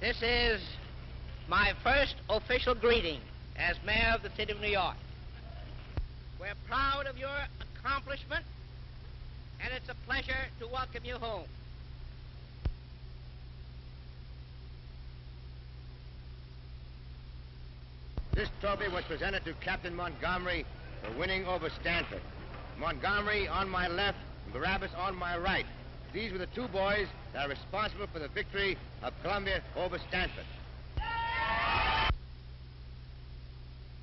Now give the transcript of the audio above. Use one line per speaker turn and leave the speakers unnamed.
This is my first official greeting as mayor of the city of New York. We're proud of your accomplishment, and it's a pleasure to welcome you home.
This trophy was presented to Captain Montgomery for winning over Stanford. Montgomery on my left, and Barabbas on my right. These were the two boys that are responsible for the victory of Columbia over Stanford.